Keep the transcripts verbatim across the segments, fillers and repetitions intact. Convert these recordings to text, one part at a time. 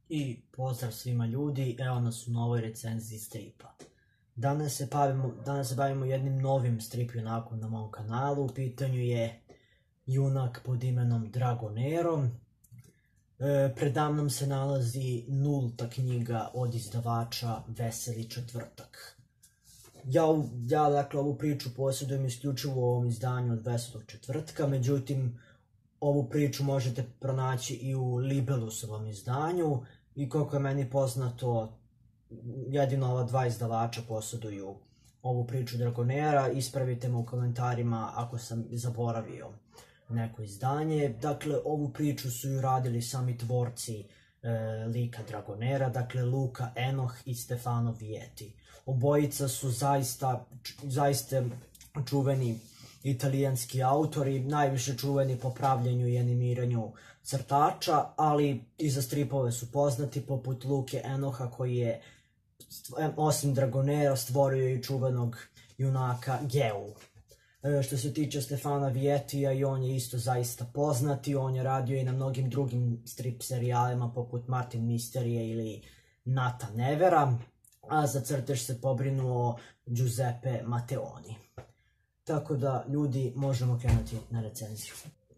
I pozdrav svima ljudi, evo nas u novoj recenziji stripa. Danas se bavimo, danas se bavimo jednim novim strip junakom na mom kanalu. U pitanju je junak pod imenom Dragonero. E, predamnom se nalazi nulta knjiga od izdavača Veseli četvrtak. Ja, ja dakle ovu priču posjedujem isključivo u ovom izdanju od Veselog četvrtka, međutim ovu priču možete pronaći i u Libelusovom izdanju i koliko je meni poznato, jedino ova dva izdavača posjeduju ovu priču Dragonera. Ispravite me u komentarima ako sam zaboravio neko izdanje. Dakle, ovu priču su ju radili sami tvorci e, lika Dragonera, dakle Luca Enoch i Stefano Vietti. Obojica su zaista, zaista čuveni italijanski autori, najviše čuveni po pravljenju i animiranju crtača, ali i za stripove su poznati, poput Luke Enocha koji je, osim Dragonera, stvorio i čuvenog junaka Geu. E, što se tiče Stefana Viettija, i on je isto zaista poznati, on je radio i na mnogim drugim strip serijalima poput Martin Misterije ili Nata Nevera, a za crtež se pobrinuo Giuseppe Matteoni. Tako da, ljudi, možemo krenuti na recenziju.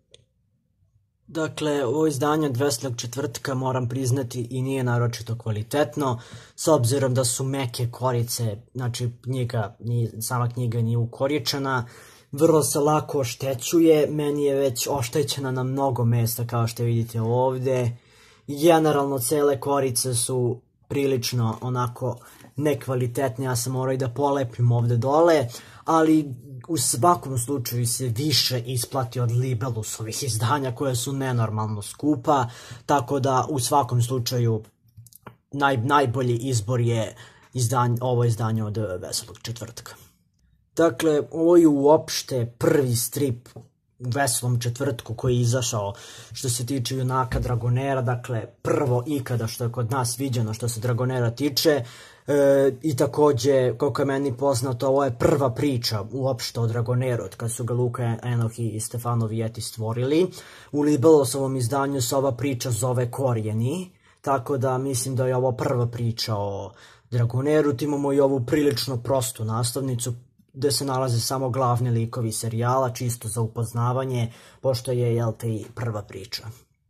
Dakle, ovo izdanje od Veselog četvrtka, moram priznati, i nije naročito kvalitetno, s obzirom da su meke korice, znači knjiga, sama knjiga nije ukoričena, vrlo se lako oštećuje, meni je već oštećena na mnogo mesta kao što vidite ovde. Generalno, cele korice su prilično onako nekvalitetne, ja sam morao i da polepim ovde dole, ali u svakom slučaju se više isplati od Libelusovih izdanja koje su nenormalno skupa, tako da u svakom slučaju naj, najbolji izbor je izdanj, ovo izdanje od Veselog četvrtka. Dakle, ovo je uopšte prvi strip u Veselom četvrtku koji je izašao što se tiče junaka Dragonera, dakle prvo ikada što je kod nas viđeno što se Dragonera tiče. E, I takođe, koliko je meni poznato, ovo je prva priča uopšte o Dragoneru, od kad su ga Luca Enoch i Stefano Vietti stvorili. U Libelusovom izdanju se ova priča zove Korijeni, tako da mislim da je ovo prva priča o Dragoneru. Imamo i ovu prilično prostu naslovnicu gde se nalaze samo glavni likovi serijala, čisto za upoznavanje, pošto je, jel te, i prva priča.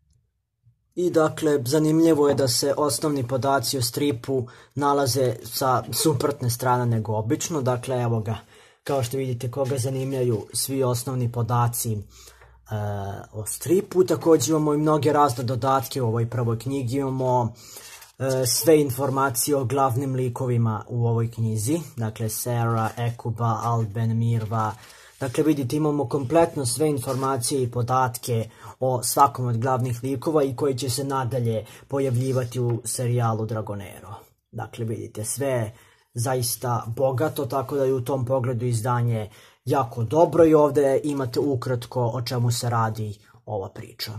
I dakle, zanimljivo je da se osnovni podaci o stripu nalaze sa suprotne strane nego obično. Dakle, evo ga, kao što vidite, koga zanimljaju svi osnovni podaci e, o stripu. Takođe imamo i mnoge razne dodatke u ovoj prvoj knjigi. Imamo e, sve informacije o glavnim likovima u ovoj knjizi. Dakle, Sera, Ekuba, Alben, Mirva. Dakle, vidite, imamo kompletno sve informacije i podatke o svakom od glavnih likova i koji će se nadalje pojavljivati u serijalu Dragonero. Dakle, vidite, sve zaista bogato, tako da je u tom pogledu izdanje jako dobro i ovde imate ukratko o čemu se radi ova priča.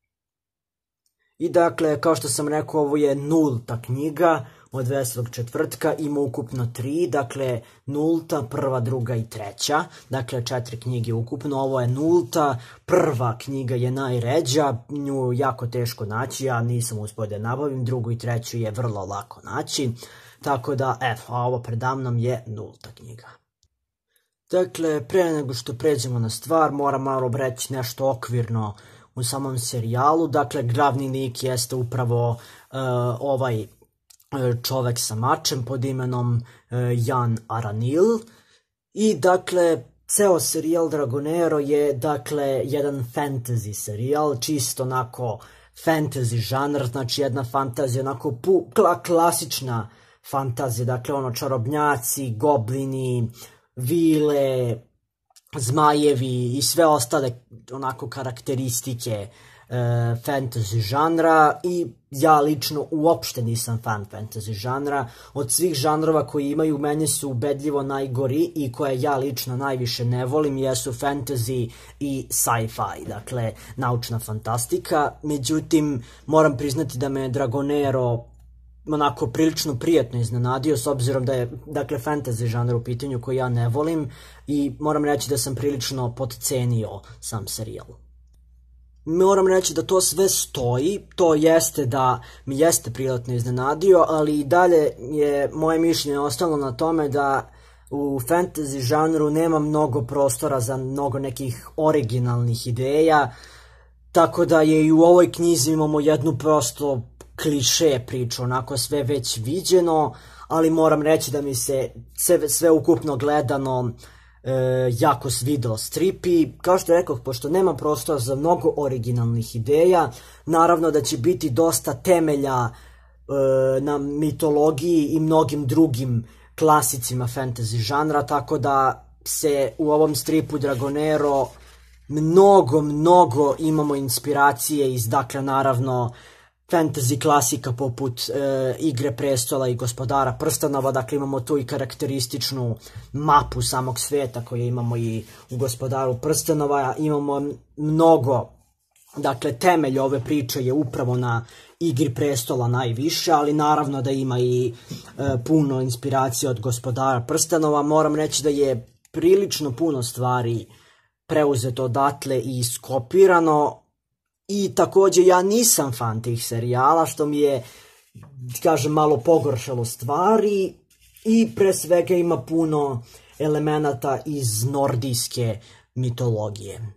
I dakle, kao što sam rekao, ovo je nulta knjiga od Veselog četvrtka, ima ukupno tri, dakle nulta, prva, druga i treća, dakle četiri knjige ukupno, ovo je nulta, prva knjiga je najređa, nju jako teško naći, ja nisam uspio da je nabavim, drugu i treću je vrlo lako naći, tako da, evo, a ovo predamnom je nulta knjiga. Dakle, pre nego što pređemo na stvar, moram malo reći nešto okvirno u samom serijalu. Dakle, glavni lik jeste upravo uh, ovaj čovek sa mačem pod imenom uh, Jan Aranil. I dakle, ceo serijal Dragonero je dakle jedan fantasy serijal, čisto onako fantasy žanr, znači jedna fantazija, onako pu, kla, klasična fantazija, dakle ono čarobnjaci, goblini, vile, zmajevi i sve ostale onako karakteristike e, fantasy žanra. I ja lično uopšte nisam fan fantasy žanra. Od svih žanrova koji imaju, meni su ubedljivo najgori i koje ja lično najviše ne volim jesu fantasy i sci-fi, dakle naučna fantastika. Međutim, moram priznati da me Dragonero onako prilično prijatno iznenadio, s obzirom da je, dakle, fantasy žanr u pitanju koji ja ne volim, i moram reći da sam prilično podcenio sam serijal. moram reći da to sve stoji, to jeste da mi jeste prijatno iznenadio, ali i dalje je moje mišljenje ostalo na tome da u fantasy žanru nema mnogo prostora za mnogo nekih originalnih ideja, tako da je i u ovoj knjizi imamo jednu prosto kliše priču, onako sve već viđeno, ali moram reći da mi se sve, sve ukupno gledano e, jako svidao strip i kao što rekoh, pošto nema prostora za mnogo originalnih ideja, naravno da će biti dosta temelja e, na mitologiji i mnogim drugim klasicima fantasy žanra, tako da se u ovom stripu Dragonero mnogo, mnogo imamo inspiracije iz, dakle, naravno, fantasy klasika poput e, Igre prestola i Gospodara prstenova, dakle imamo tu i karakterističnu mapu samog sveta koju imamo i u Gospodaru prstenova, imamo mnogo, dakle temelj ove priče je upravo na Igri prestola najviše, ali naravno da ima i e, puno inspiracije od Gospodara prstenova. Moram reći da je prilično puno stvari preuzeto odatle i iskopirano. I takođe ja nisam fan tih serijala, što mi je, kažem, malo pogoršalo stvari i pre svega ima puno elemenata iz nordijske mitologije.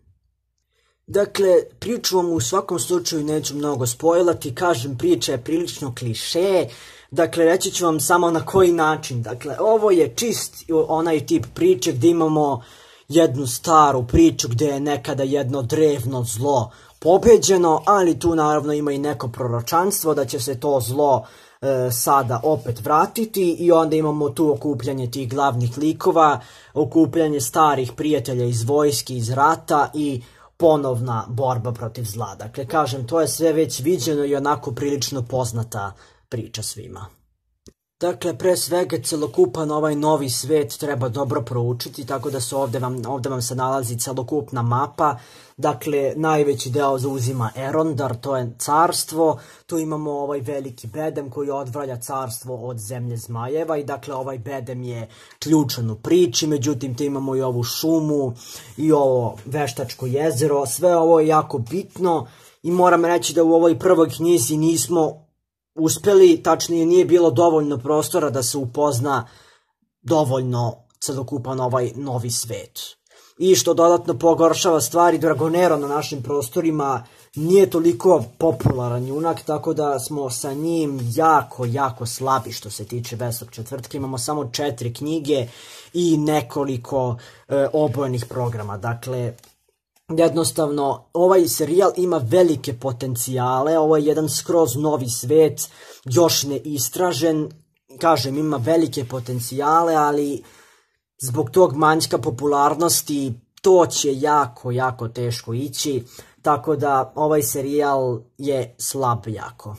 Dakle, priču vam u svakom slučaju neću mnogo spojlati, kažem, priča je prilično kliše, dakle, reći ću vam samo na koji način. Dakle, ovo je čist onaj tip priče gde imamo jednu staru priču gde je nekada jedno drevno zlo pobeđeno, ali tu naravno ima i neko proročanstvo da će se to zlo e, sada opet vratiti i onda imamo tu okupljanje tih glavnih likova, okupljanje starih prijatelja iz vojske, iz rata i ponovna borba protiv zla. Dakle, kažem, to je sve već viđeno i onako prilično poznata priča svima. Dakle, pre svega, celokupan ovaj novi svet treba dobro proučiti, tako da se ovde vam, ovde vam se nalazi celokupna mapa. Dakle, najveći deo zauzima Erondar, to je carstvo, tu imamo ovaj veliki bedem koji odvraja carstvo od zemlje zmajeva i dakle ovaj bedem je ključan u priči, međutim tu imamo i ovu šumu i ovo veštačko jezero, sve ovo je jako bitno i moram reći da u ovoj prvoj knjizi nismo uspeli, tačnije nije bilo dovoljno prostora da se upozna dovoljno celokupan ovaj novi svet. I što dodatno pogoršava stvari, Dragonero na našim prostorima nije toliko popularan junak, tako da smo sa njim jako, jako slabi što se tiče Veslog četvrtka. Imamo samo četiri knjige i nekoliko e, obojenih programa. Dakle, jednostavno, ovaj serijal ima velike potencijale, ovo je jedan skroz novi svet, još ne istražen, kažem, ima velike potencijale, ali zbog tog manjka popularnosti to će jako, jako teško ići, tako da ovaj serijal je slab jako.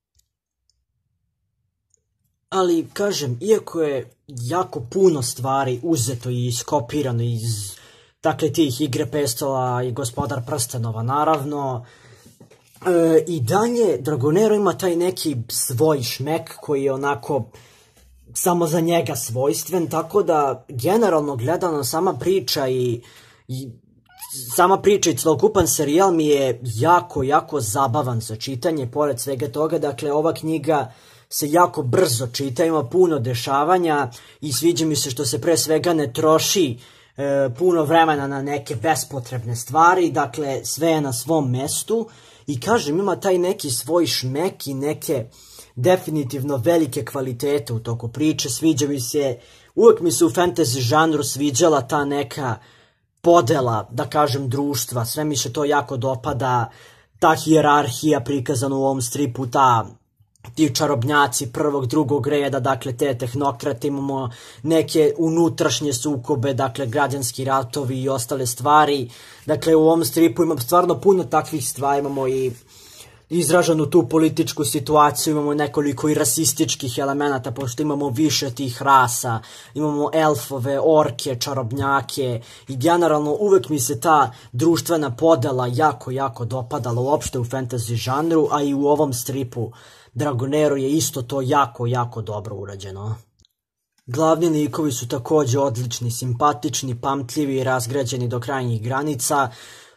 Ali, kažem, iako je jako puno stvari uzeto i iskopirano iz, dakle, tih Igre prestola i Gospodar prstenova, naravno, e, i dalje Dragonero ima taj neki svoj šmek koji je onako samo za njega svojstven, tako da generalno gledano sama priča i, i sama priča i celokupan serijal mi je jako, jako zabavan za čitanje, pored svega toga. Dakle, ova knjiga se jako brzo čita, ima puno dešavanja i sviđa mi se što se pre svega ne troši e, puno vremena na neke bespotrebne stvari, dakle sve je na svom mestu i kažem, ima taj neki svoj šmek i neke definitivno velike kvalitete u toku priče. Sviđa mi se, uvek mi se u fantasy žanru sviđala ta neka podela, da kažem, društva, sve mi se to jako dopada, ta hijerarhija prikazana u ovom stripu, ta ti čarobnjaci prvog, drugog reda, dakle te tehnokrate, imamo neke unutrašnje sukobe, dakle građanski ratovi i ostale stvari. Dakle, u ovom stripu imamo stvarno puno takvih stvari, imamo i izraženu tu političku situaciju, imamo nekoliko i rasističkih elemenata, pošto imamo više tih rasa, imamo elfove, orke, čarobnjake i generalno uvek mi se ta društvena podela jako, jako dopadala uopšte u fantasy žanru, a i u ovom stripu Dragonero je isto to jako, jako dobro urađeno. Glavni likovi su takođe odlični, simpatični, pamtljivi i razgrađeni do krajnjih granica.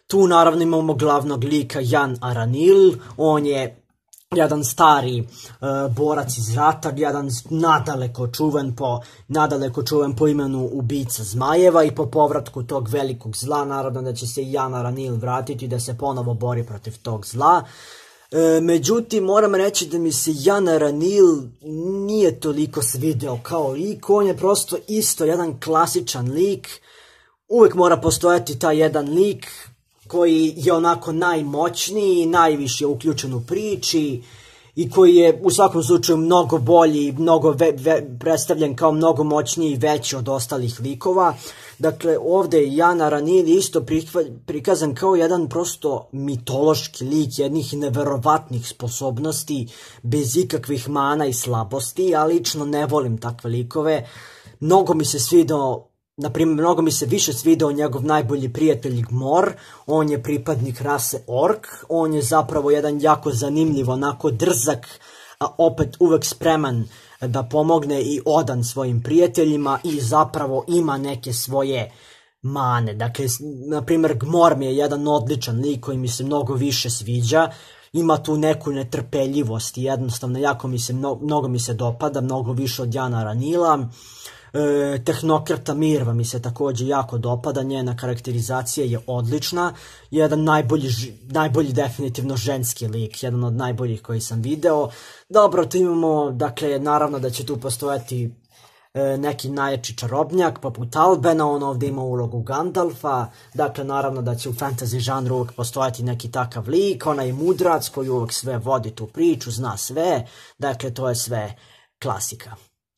Tu naravno imamo glavnog lika Jan Aranil, on je jedan stari uh, borac iz rata, jedan nadaleko čuven po, nadaleko čuven po imenu ubica zmajeva i po povratku tog velikog zla, naravno da će se i Jan Aranil vratiti da se ponovo bori protiv tog zla. E, međutim, moram reći da mi se Jan Aranil nije toliko svideo kao lik, on je prosto isto jedan klasičan lik, uvijek mora postojati taj jedan lik koji je onako najmoćniji, najviše uključen u priči i koji je u svakom slučaju mnogo bolji, mnogo ve, ve, predstavljen kao mnogo moćniji i veći od ostalih likova. Dakle, ovdje je Jan Aranil isto prikazan kao jedan prosto mitološki lik, jednih neverovatnih sposobnosti, bez ikakvih mana i slabosti. Ja lično ne volim takve likove. Mnogo mi se svidao, na primjer, mnogo mi se više svidao njegov najbolji prijatelj Gmor. On je pripadnik rase Ork. On je zapravo jedan jako zanimljiv, onako drzak, a opet uvek spreman da pomogne i odan svojim prijateljima i zapravo ima neke svoje mane. Dakle, na primjer, Gmor mi je jedan odličan lik koji mi se mnogo više sviđa. Ima tu neku netrpeljivost i jednostavno jako mi se, mnogo mi se dopada, mnogo više od Jana Aranila. E, Tehnokrata Mirva mi se također jako dopada, njena karakterizacija je odlična, jedan najbolji, najbolji definitivno ženski lik, jedan od najboljih koji sam video. Dobro, tu imamo, dakle, naravno da će tu postojati e, neki najjači čarobnjak poput Albena, on ovdje ima ulogu Gandalfa, dakle, naravno da će u fantasy žanru uvijek postojati neki takav lik, onaj mudrac koji uvijek sve vodi tu priču, zna sve, dakle, to je sve klasika.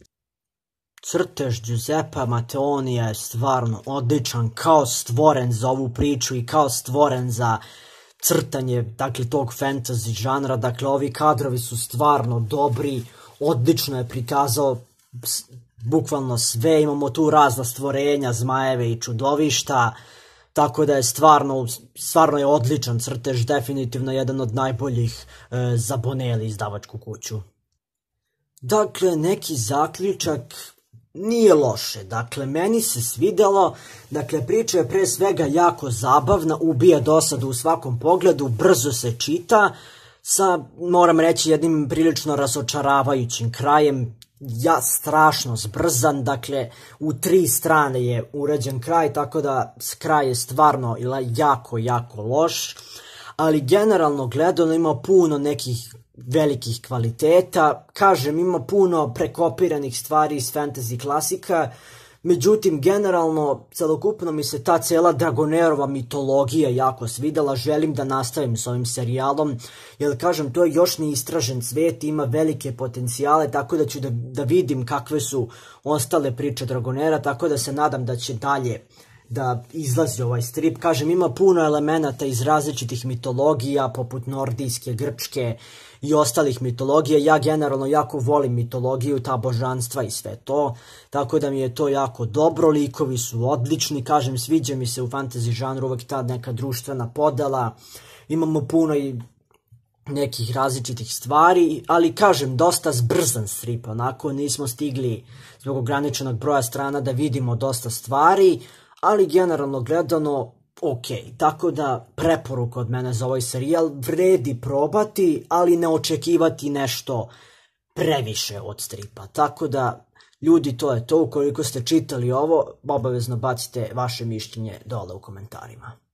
Crtež Giuseppa Matteonija je stvarno odličan, kao stvoren za ovu priču i kao stvoren za crtanje, dakle, tog fantasy žanra. Dakle, ovi kadrovi su stvarno dobri, odlično je prikazao bukvalno sve, imamo tu razna stvorenja, zmajeve i čudovišta, tako da je stvarno, stvarno je odličan crtež, definitivno jedan od najboljih e, za Bonelli izdavačku kuću. Dakle, neki zaključak, nije loše, dakle, meni se svidelo, dakle, priča je pre svega jako zabavna, ubija dosadu u svakom pogledu, brzo se čita, sa, moram reći, jednim prilično razočaravajućim krajem, ja strašno zbrzan, dakle, u tri strane je urađen kraj, tako da kraj je stvarno jako, jako loš, ali generalno gledano ima puno nekih velikih kvaliteta, kažem, ima puno prekopiranih stvari iz fantasy klasika, međutim, generalno, celokupno mi se ta cela Dragonerova mitologija jako svidela, želim da nastavim s ovim serijalom, jer, kažem, to je još neistražen svet, ima velike potencijale, tako da ću da, da vidim kakve su ostale priče Dragonera, tako da se nadam da će dalje da izlazi ovaj strip. Kažem, ima puno elemenata iz različitih mitologija, poput nordijske, grčke i ostalih mitologija. Ja generalno jako volim mitologiju, ta božanstva i sve to, tako da mi je to jako dobro, likovi su odlični, kažem, sviđa mi se u fantasy žanru uvek ta neka društvena podela, imamo puno i nekih različitih stvari, ali, kažem, dosta zbrzan strip, onako nismo stigli zbog ograničenog broja strana da vidimo dosta stvari, ali generalno gledano ok, tako da preporuka od mene za ovaj serijal, vredi probati, ali ne očekivati nešto previše od stripa, tako da ljudi, to je to. Ukoliko ste čitali ovo, obavezno bacite vaše mišljenje dole u komentarima.